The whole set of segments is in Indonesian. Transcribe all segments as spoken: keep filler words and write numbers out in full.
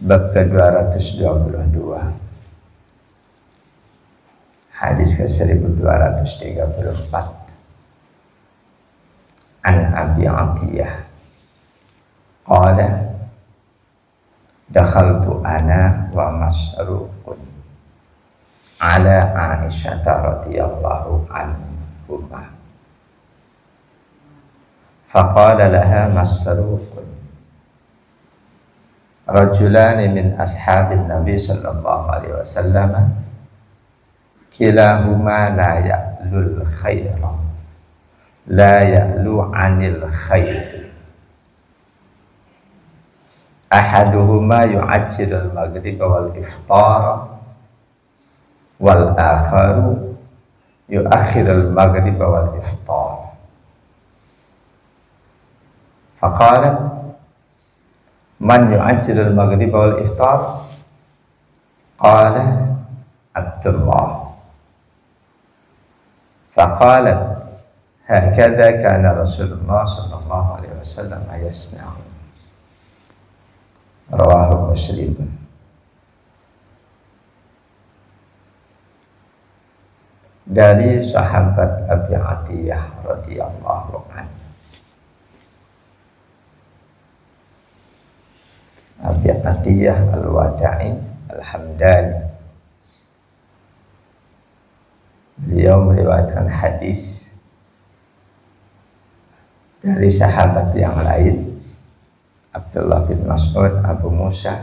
bab ke dua ratus dua puluh dua, hadis ke seribu dua ratus tiga puluh empat. An Abi Atiyah qala dakhaltu ana wa Masruqun ala Aisyah radhiyallahu anhuma faqala laha Masruqun rajulani min ashabin Nabi sallallahu alaihi wasallam kilahuma la ya'lul khaira la ya'lu 'anil khair ahaduhuma yu'ajjilul maghrib wal iftar wal akharu yu'akhirul maghrib wal iftar. Faqalat man yu'ajjilul maghrib wal iftar? Qala Abdullah. Faqalat hakadha kana Rasulullah sallallahu alaihi wasallam yasna'u. Rawahu Muslim. Dari sahabat Abi Atiyah radhiyallahu anhu. Abi Atiyah Al-Wada'i Al-Hamdani, beliau meriwayatkan hadis dari sahabat yang lain, Abdullah bin Mas'ud, Abu Musa,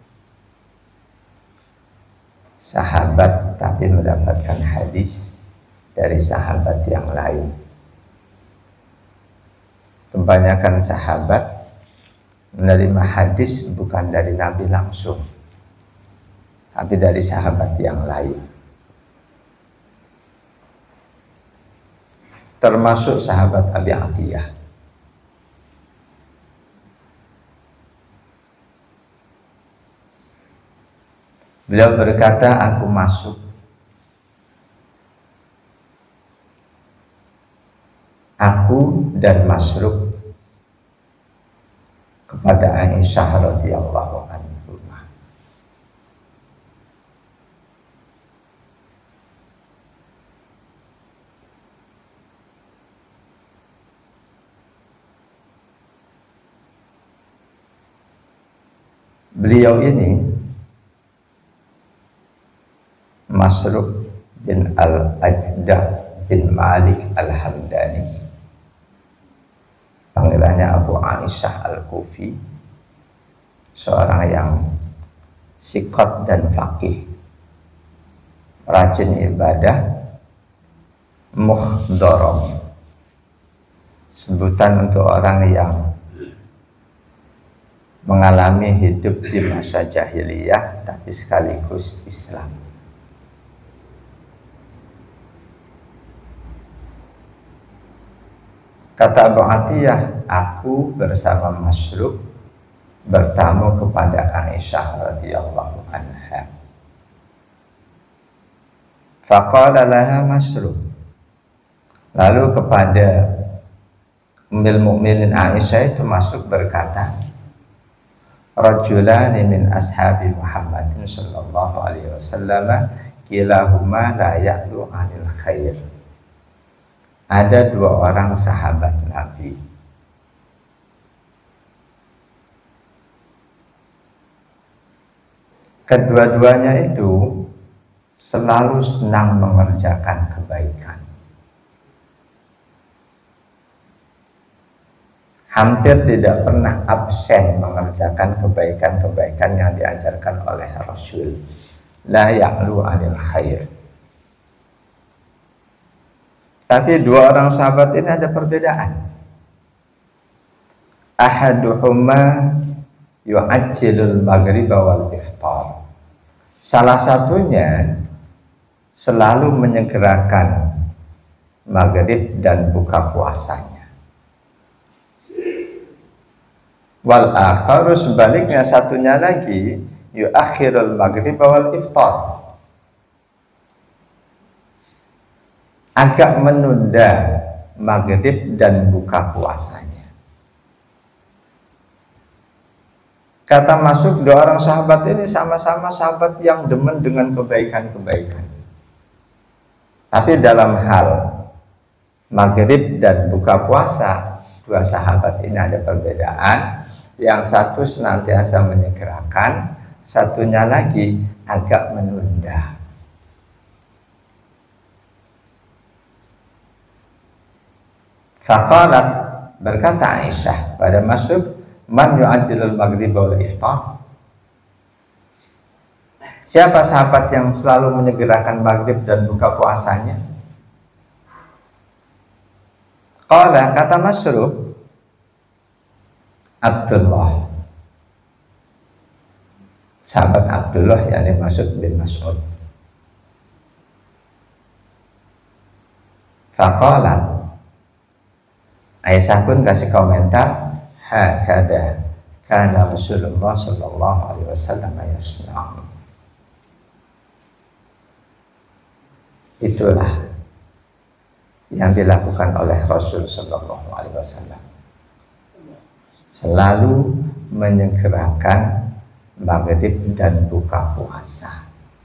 sahabat tapi mendapatkan hadis dari sahabat yang lain. Kebanyakan sahabat menerima hadis bukan dari Nabi langsung, tapi dari sahabat yang lain, termasuk sahabat Abi Atiyah. Beliau berkata, aku masuk aku dan Masruq kepada Aisyah radhiyallahu anha. Beliau ini Masruq bin Al-Ajda' bin Malik Al-Hamdani, panggilannya Abu Aisyah Al-Kufi, seorang yang sikot dan faqih, rajin ibadah, muhdharam, sebutan untuk orang yang mengalami hidup di masa jahiliyah tapi sekaligus Islam. Kata Abu Atiyah, aku bersama Masruq bertamu kepada Aisyah radhiyallahu anha. Faqala laha Masruq, lalu kepada Ummul Mukminin Aisyah itu Masruq berkata, rajulani min ashabi Muhammadin sallallahu alaihi wasallam kilahuma la ya'lu 'anil khair. Ada dua orang sahabat Nabi, kedua-duanya itu selalu senang mengerjakan kebaikan, hampir tidak pernah absen mengerjakan kebaikan-kebaikan yang diajarkan oleh Rasul. La ya'lu 'anil khair. Tapi dua orang sahabat ini ada perbedaan. Ahaduhuma yu'ajjilul maghrib wal iftar. Salah satunya selalu menyegerakan maghrib dan buka puasanya. Wal akharu, sebaliknya satunya lagi, yu'akhirul maghrib wal iftar, agak menunda maghrib dan buka puasanya. Kata Mas'ud, dua orang sahabat ini sama-sama sahabat yang demen dengan kebaikan-kebaikan. Tapi dalam hal maghrib dan buka puasa, dua sahabat ini ada perbedaan. Yang satu senantiasa menyegerakan, satunya lagi agak menunda. Faqalat, berkata Aisyah pada Mas'ud, man yu'ajjilul maghrib wal iftar. Siapa sahabat yang selalu menyegerakan maghrib dan buka puasanya? Qala, kata Mas'ud, Abdullah, sahabat Abdullah yang dimaksud bin Mas'ud. Faqalat, Aisyah pun kasih komentar, hakada kana Rasulullah sallallahu alaihi wasallam yasna'u. Itulah yang dilakukan oleh Rasul sallallahu alaihi wasallam. Selalu menyegerakan maghrib dan buka puasa.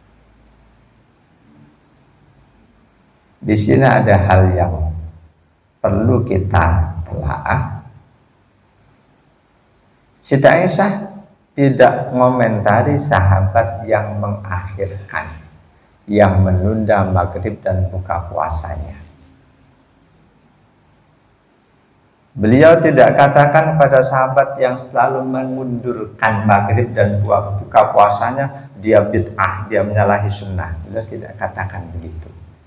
Di sini ada hal yang perlu kita telaah. Siti Aisyah tidak mengomentari sahabat yang mengakhirkan, yang menunda maghrib dan buka puasanya. Beliau tidak katakan pada sahabat yang selalu mengundurkan maghrib dan buka puasanya, dia bid'ah, dia menyalahi sunnah. Beliau tidak katakan begitu.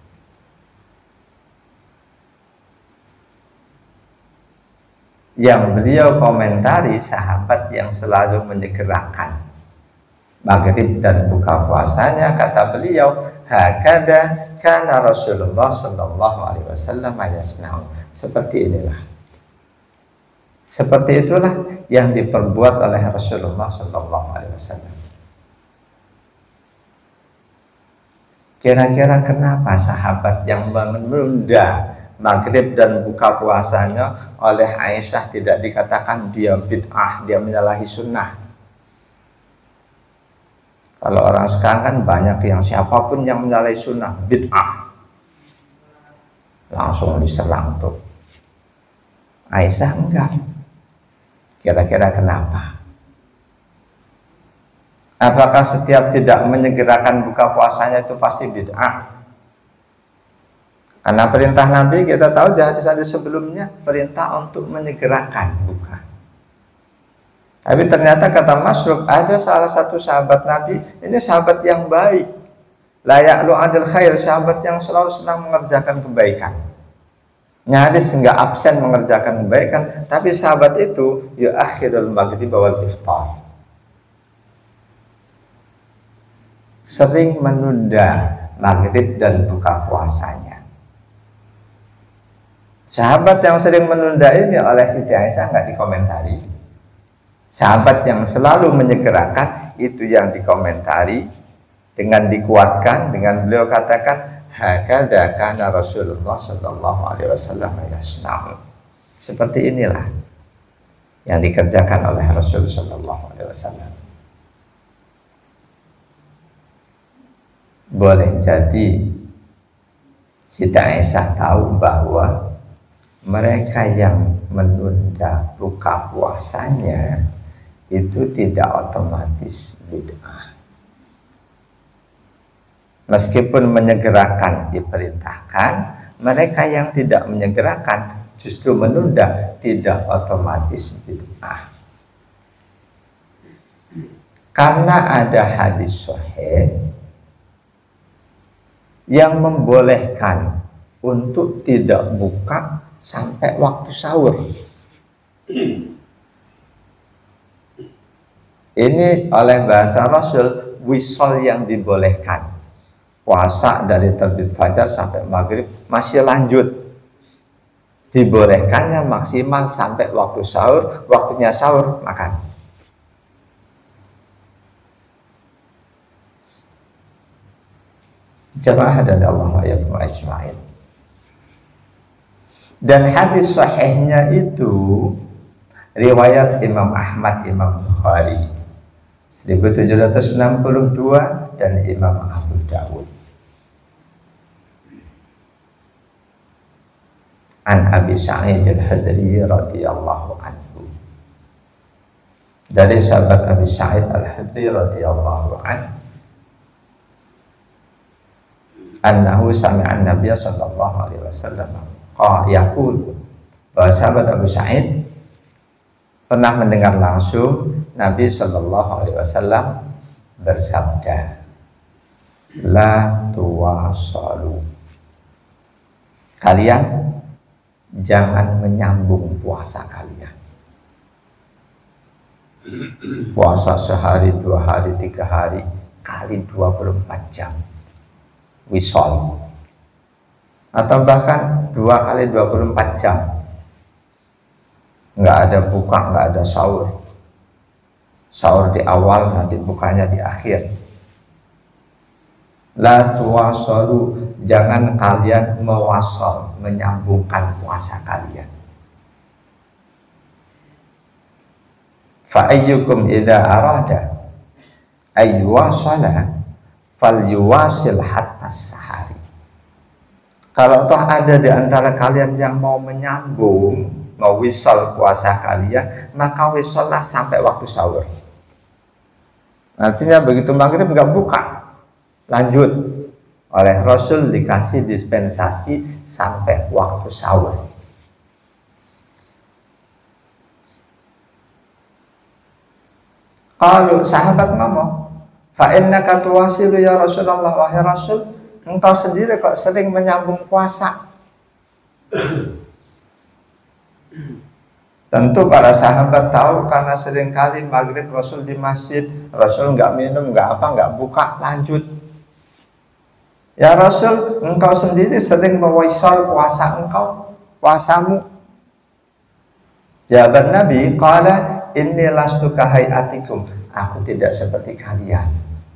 Yang beliau komentari sahabat yang selalu menyegerakan maghrib dan buka puasanya, kata beliau, hakada kana Rasulullah sallallahu alaihi wasallam yasna'u. Seperti inilah. Seperti itulah yang diperbuat oleh Rasulullah sallallahu alaihi wasallam. Kira-kira kenapa sahabat yang menunda maghrib dan buka puasanya oleh Aisyah tidak dikatakan dia bid'ah, dia menyalahi sunnah? Kalau orang sekarang kan banyak yang siapapun yang menyalahi sunnah bid'ah, langsung diserang tuh. Aisyah enggak. Kira-kira kenapa? Apakah setiap tidak menyegerakan buka puasanya itu pasti bid'ah? Karena perintah Nabi kita tahu di hadis-hadis sebelumnya, perintah untuk menyegerakan buka. Tapi ternyata kata Mas'ud, ada salah satu sahabat Nabi, ini sahabat yang baik, layak lu adil khair, sahabat yang selalu senang mengerjakan kebaikan. Nyaris nggak absen mengerjakan kebaikan, tapi sahabat itu ya akhirul maghrib wal iftar, sering menunda maghrib dan buka puasanya. Sahabat yang sering menunda ini oleh Siti Aisyah nggak dikomentari. Sahabat yang selalu menyegerakan itu yang dikomentari dengan dikuatkan dengan beliau katakan, hakada kana Rasulullah sallallahu alaihi wasallam yasna'u. Seperti inilah yang dikerjakan oleh Rasul sallallahu alaihi wasallam. Boleh jadi Siti Aisyah tahu bahwa mereka yang menunda buka puasanya itu tidak otomatis bid'ah. Meskipun menyegerakan diperintahkan, mereka yang tidak menyegerakan justru menunda tidak otomatis bid'ah. Karena ada hadis sahih yang membolehkan untuk tidak buka sampai waktu sahur. Ini oleh bahasa Rasul wisol yang dibolehkan. Puasa dari terbit fajar sampai maghrib masih lanjut. Dibolehkannya maksimal sampai waktu sahur, waktunya sahur makan. Jamaah dan Allah ya ajma'in. Dan hadis sahihnya itu riwayat Imam Ahmad, Imam Bukhari seribu tujuh ratus enam puluh dua dan Imam Abu Dawud. An Abi Sa'id Al-Khudri radhiyallahu anhu. Dari sahabat Abi Sa'id Al-Khudri radhiyallahu anhu, annahu sami'a an-nabiy sallallahu alaihi wasallam qala yaqul, bahwa sahabat Abu Sa'id pernah mendengar langsung Nabi sallallahu alaihi wasallam bersabda, la tuwasalu, kalian jangan menyambung puasa kalian. Puasa sehari, dua hari, tiga hari kali dua puluh empat jam wisol, atau bahkan dua kali dua puluh empat jam, nggak ada buka, nggak ada sahur, sahur di awal nanti bukanya di akhir. La tuwasalu, jangan kalian mewasol, menyambungkan puasa kalian. Fa ayyukum idza arada ayyuwasala falyuwasil hatta sahari. Kalau toh ada di antara kalian yang mau menyambung, mau wisol puasa kalian, maka wisollah sampai waktu sahur. Artinya begitu maghrib nggak buka, lanjut. Oleh Rasul dikasih dispensasi sampai waktu sahur. Kalau sahabat ngomong, fa innaka tuwasilu ya Rasulullah, wahai Rasul, engkau sendiri kok sering menyambung puasa. Tentu para sahabat tahu, karena seringkali maghrib Rasul di masjid, Rasul nggak minum, nggak apa, nggak buka, lanjut. Ya Rasul, engkau sendiri sering mewisal puasa engkau, puasamu. Jawaban Nabi, qala inni lastu kahayatikum, aku tidak seperti kalian.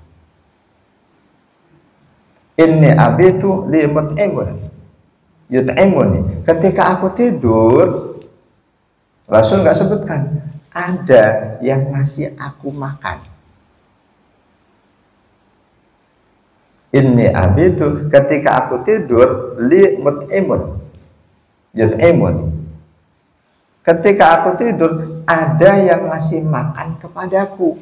Inni abitu li mut'imun yut'imuni, ketika aku tidur, Rasul nggak sebutkan ada yang ngasih aku makan. Inni abitu, ketika aku tidur, li mut'imun yut'imuni, ketika aku tidur ada yang ngasih makan kepadaku.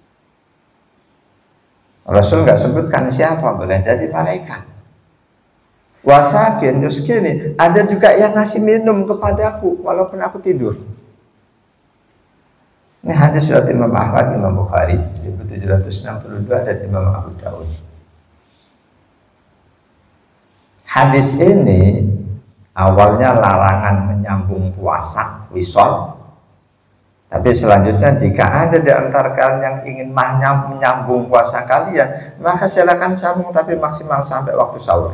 Rasul nggak sebutkan siapa, boleh jadi malaikat. Wasakin yuskini, ada juga yang ngasih minum kepadaku walaupun aku tidur. Ini hadis riwayat Imam Ahmad, Imam Bukhari seribu tujuh ratus enam puluh dua dan Imam Abu Dawud. Hadis ini awalnya larangan menyambung puasa wisol, tapi selanjutnya jika ada di antara kalian yang ingin menyambung puasa kalian, maka silakan sambung, tapi maksimal sampai waktu sahur.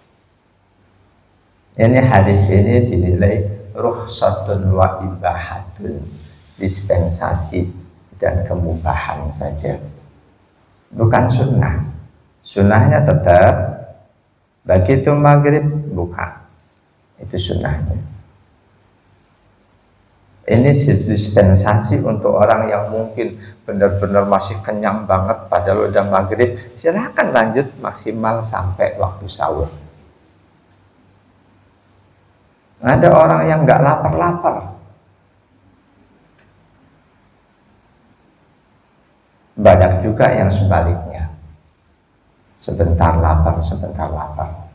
Ini hadis ini dinilai rukhsatun wa ibahatun, dispensasi dan kemubahan saja, bukan sunnah. Sunnahnya tetap begitu maghrib buka, itu sunnahnya. Ini dispensasi untuk orang yang mungkin benar-benar masih kenyang banget padahal udah maghrib, silakan lanjut maksimal sampai waktu sahur. Ada orang yang nggak lapar-lapar, banyak juga yang sebaliknya, sebentar lapar, sebentar lapar.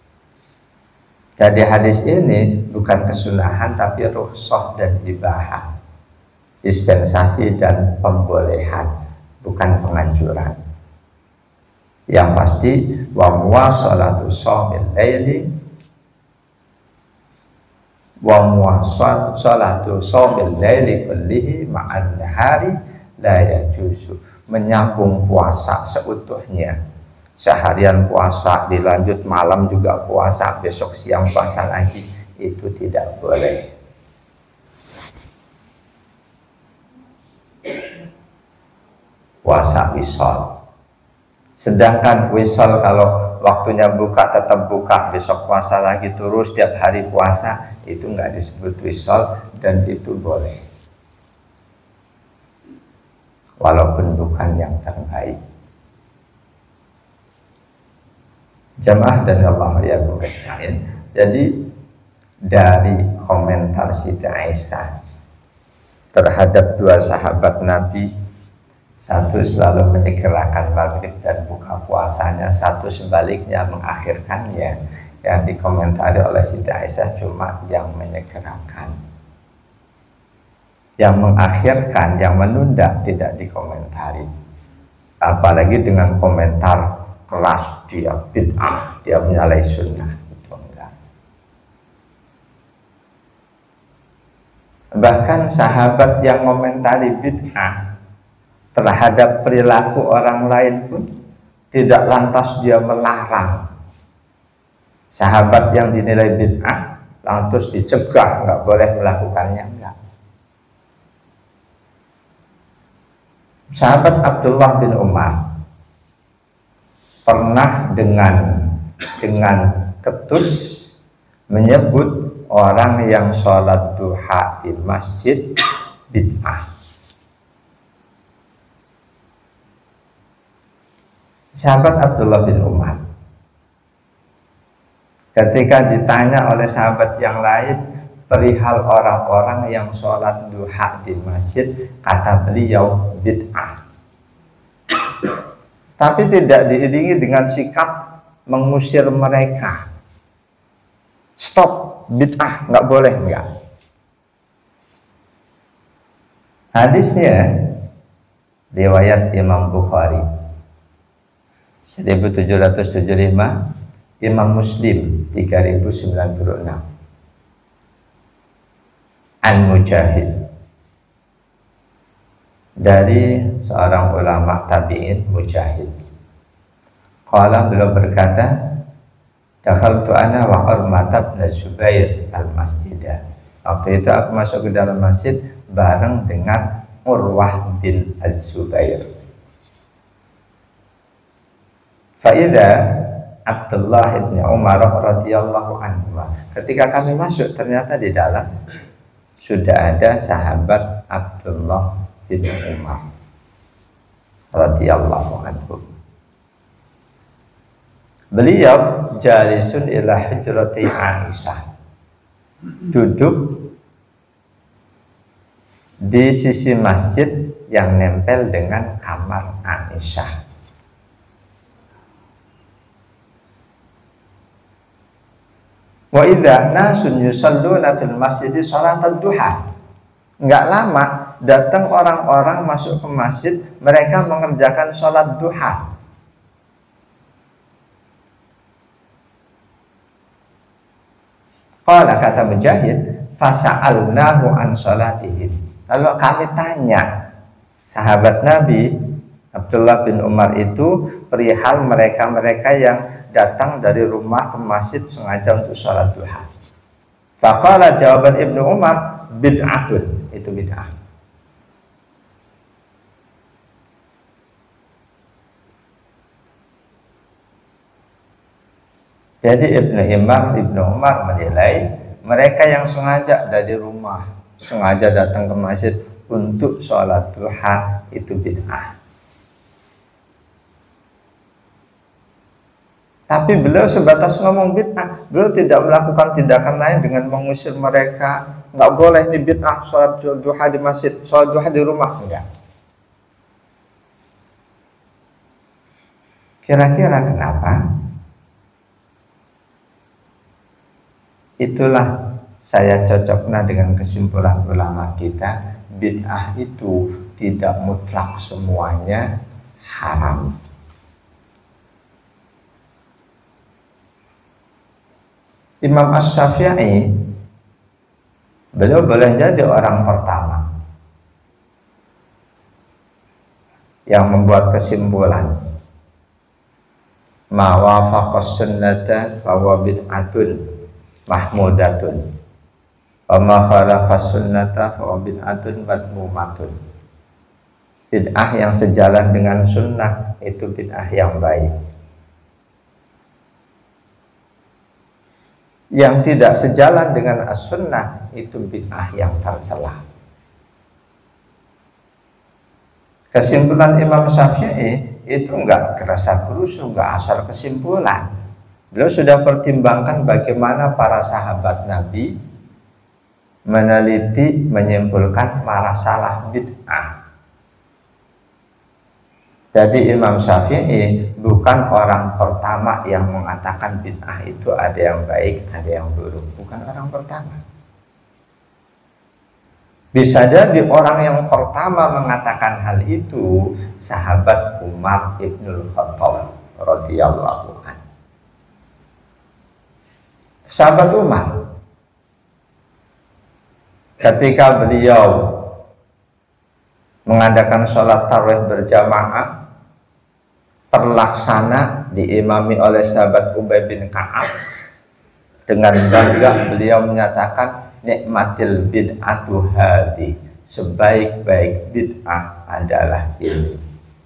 Jadi hadis ini bukan kesunahan, tapi rukhsah dan ibahah, dispensasi dan pembolehan, bukan penganjuran. Yang pasti wa muwasalatu shaumil laili wa muwasalatu shaumil laili kullihi ma'an nahari la yajuzu, menyambung puasa seutuhnya, seharian puasa dilanjut malam juga puasa, besok siang puasa lagi, itu tidak boleh. Puasa wisol. Sedangkan wisol kalau waktunya buka tetap buka, besok puasa lagi terus tiap hari puasa, itu nggak disebut wisol dan itu boleh. walaupun bukan yang terbaik. Jamaah dan Allah ya ajmain. Jadi dari komentar Siti Aisyah terhadap dua sahabat Nabi, satu selalu menyegerakan maghrib dan buka puasanya, satu sebaliknya mengakhirkannya. Yang dikomentari oleh Siti Aisyah cuma yang menyegerakan, yang mengakhirkan, yang menunda tidak dikomentari. Apalagi dengan komentar keras, dia bid'ah, dia menyalahi sunnah, itu enggak. Bahkan sahabat yang komentari bid'ah terhadap perilaku orang lain pun tidak lantas dia melarang. Sahabat yang dinilai bid'ah lantas dicegah, nggak boleh melakukannya, enggak. Sahabat Abdullah bin Umar pernah dengan dengan ketus menyebut orang yang sholat duha di masjid bid'ah. Sahabat Abdullah bin Umar ketika ditanya oleh sahabat yang lain perihal orang-orang yang sholat duha di masjid, kata beliau bid'ah. Tapi tidak diiringi dengan sikap mengusir mereka. Stop, bid'ah, nggak boleh, enggak. Hadisnya riwayat Imam Bukhari seribu tujuh ratus tujuh puluh lima, Imam Muslim tiga ribu sembilan puluh enam. An Mujahid, dari seorang ulama tabi'in Mujahid. Qala, beliau berkata, dakhaltu ana wa Urmah bin Zubair al-masjidah. Waktu itu aku masuk ke dalam masjid bareng dengan Urwah bin Az-Zubair. Fa'idha Abdullah bin Umar radhiyallahu anhu. Ketika kami masuk, ternyata di dalam sudah ada sahabat Abdullah bin Umar radhiyallahu anhu. Beliau jalisun ila hujrati Aisyah, duduk di sisi masjid yang nempel dengan kamar Aisyah. Wa idza nasun yusalluna fil masjid sholatal duha. Enggak lama datang orang-orang masuk ke masjid, mereka mengerjakan sholat duha. Qala, kata Mujahid, fasa'alnahu an sholatihim. Lalu kami tanya sahabat Nabi Abdullah bin Umar itu perihal mereka-mereka yang datang dari rumah ke masjid sengaja untuk sholat duha. Faqala, jawaban Ibnu Umar, bid'atun, itu bid'ah. Jadi Ibnu Imam Ibnu Umar menilai mereka yang sengaja dari rumah, sengaja datang ke masjid untuk sholat duha itu bid'ah. Tapi beliau sebatas ngomong bid'ah, beliau tidak melakukan tindakan lain dengan mengusir mereka. Nggak boleh ini bid'ah, sholat duha di masjid, sholat duha di rumah, enggak. Kira-kira kenapa? Itulah saya cocoknya dengan kesimpulan ulama kita, bid'ah itu tidak mutlak semuanya haram. Imam Asy-Syafi'i, beliau boleh jadi orang pertama yang membuat kesimpulan ma wafaqas sunnata fa huwa bid'atun mahmudatun wa ma khalafas sunnata fa huwa bid'atun madmumatun. Bid'ah yang sejalan dengan sunnah itu bid'ah yang baik, yang tidak sejalan dengan as-sunnah itu bid'ah yang tercela. Kesimpulan Imam Syafi'i itu enggak kerasa kerusuh, enggak asal kesimpulan. Beliau sudah pertimbangkan bagaimana para sahabat Nabi meneliti, menyimpulkan masalah bid'ah. Jadi Imam Syafi'i bukan orang pertama yang mengatakan bid'ah itu ada yang baik, ada yang buruk. Bukan orang pertama. Bisa jadi orang yang pertama mengatakan hal itu sahabat Umar Ibnul Khattab radhiyallahu anhu. Sahabat Umar ketika beliau mengadakan sholat tarawih berjamaah terlaksana diimami oleh sahabat Ubay bin Ka'ab, dengan bangga beliau menyatakan nikmatil bid'atu hadi, sebaik-baik bid'ah adalah ini.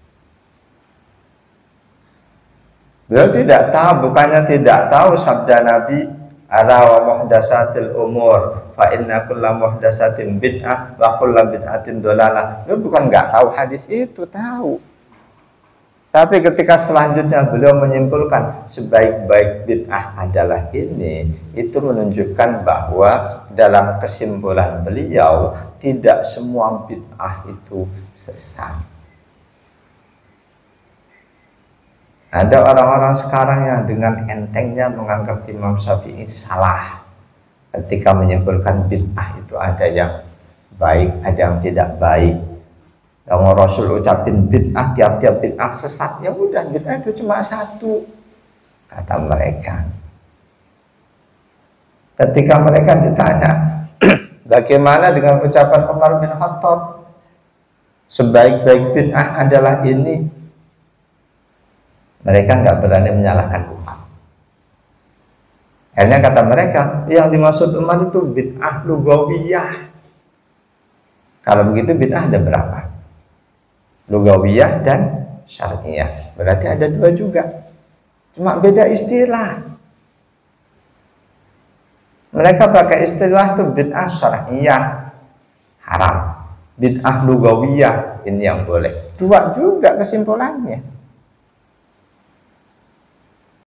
Beliau tidak tahu, bukannya tidak tahu sabda Nabi ala wa muhdatsatil umur fa inna kulla muhdatsatin bid'ah wa kullu bid'atin dhalalah. Beliau bukan nggak tahu hadis itu, tahu. Tapi ketika selanjutnya beliau menyimpulkan sebaik-baik bid'ah adalah ini, itu menunjukkan bahwa dalam kesimpulan beliau tidak semua bid'ah itu sesat. Ada orang-orang sekarang yang dengan entengnya menganggap Imam Syafi'i salah ketika menyimpulkan bid'ah itu ada yang baik, ada yang tidak baik. Kalau Rasul ucapin bid'ah, tiap-tiap bid'ah sesat, ya udah, bid'ah itu cuma satu, kata mereka. Ketika mereka ditanya bagaimana dengan ucapan Umar bin Khattab, sebaik-baik bid'ah adalah ini, mereka nggak berani menyalahkan Umar. Akhirnya kata mereka, yang dimaksud Umar itu bid'ah lugawiyah. Kalau begitu bid'ah ada berapa? Lugawiyah dan syar'iyah. Berarti ada dua juga. Cuma beda istilah. Mereka pakai istilah itu bid'ah syar'iyah haram, bid'ah lugawiyah ini yang boleh. Dua juga kesimpulannya.